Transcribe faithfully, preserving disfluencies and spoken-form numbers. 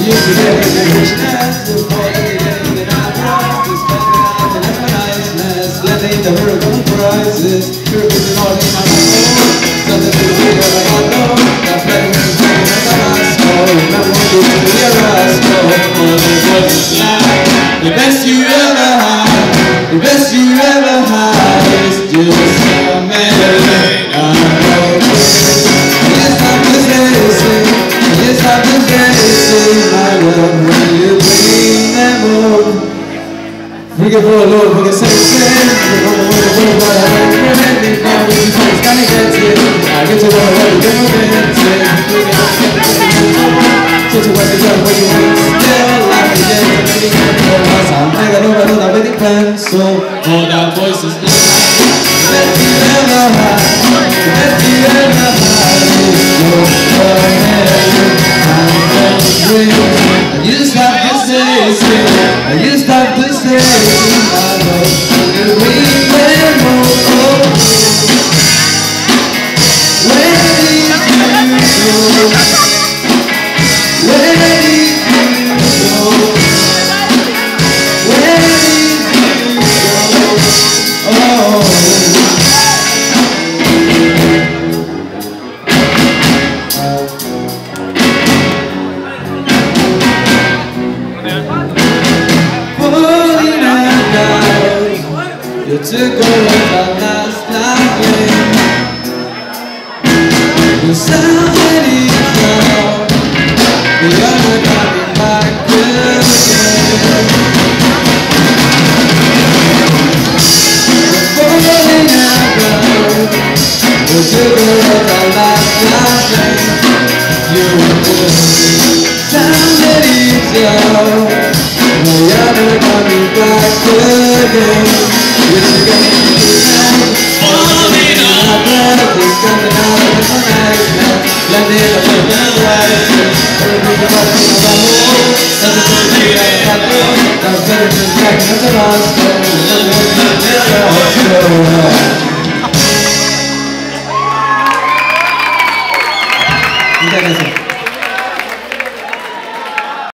used to live in the richness before they get even outright. To spend the night and have a niceness, lending the hurricane prices. Hurricanes all in my home, something to be ever I know. That play when it's playing at the rascal. Remember when you used to be a rascal. All this wasn't like the best you ever had. The best you ever had is just amazing. I know. Yes, I'm just racing. Yes, I'm just racing. I love when you bring them home. We can roll low, we can say the same. We can roll the world, but I ain't ready. Now we can say it's gonna get it. I get to roll the world, we can get it. We can get it. So to what you done, what you want, still like a day. I'm hanging over to the wedding pencil. All that voices now. The best you ever had. The best you ever had is your forehead. I used to have to say, say, I used to have to say, I know you remember more. Where did you go? Where did you go? Where did you go? Oh. You took away my last night. You sounded equal. The other coming back again. You're falling out, girl. You took away my last night. You sounded equal. The other coming back again. Falling out, it's coming out of the night now. Landing up on the right. Everything about it is about home. Nothing to be like that. Now better than back at the last one.